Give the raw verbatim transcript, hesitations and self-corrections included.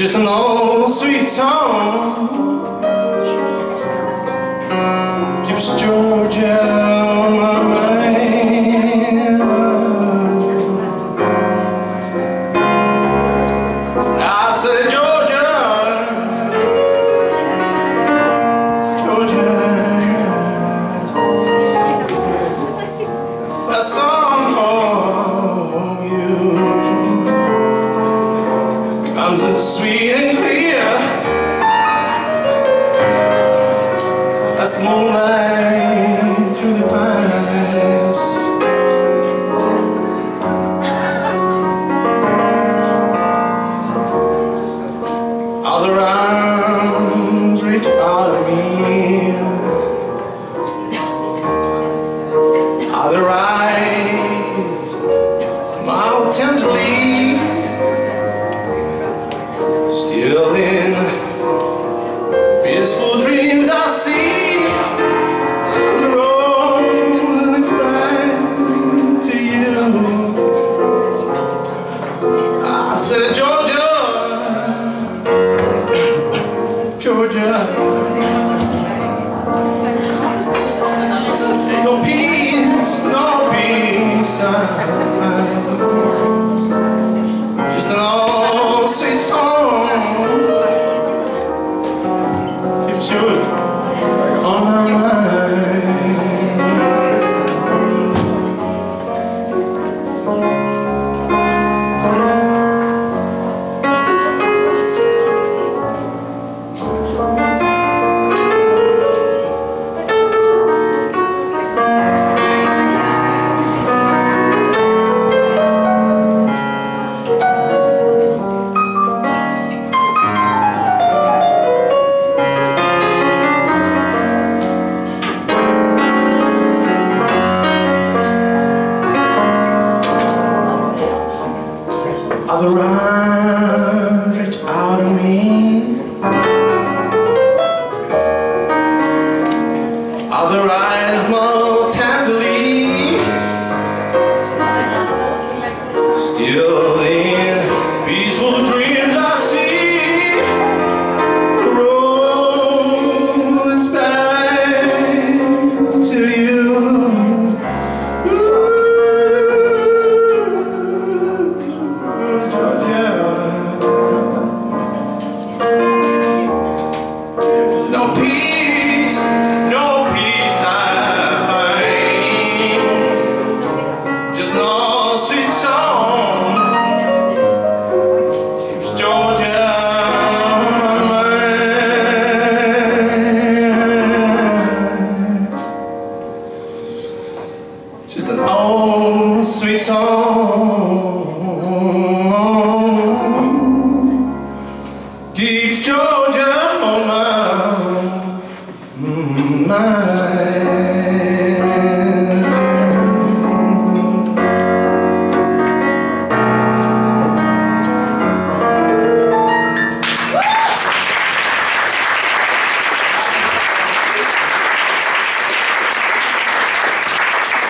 Just an old sweet song keeps Georgia on my mind. I said Georgia, Georgia, a song for you comes as sweet and clear as moonlight through the pines. Other arms reach out of me, other eyes smile tenderly. Still in peaceful dreams I see the road leads back to you. I said Georgia, Georgia, ain't no peace, no peace I find. Just an old sweet song keeps you on my mind. Other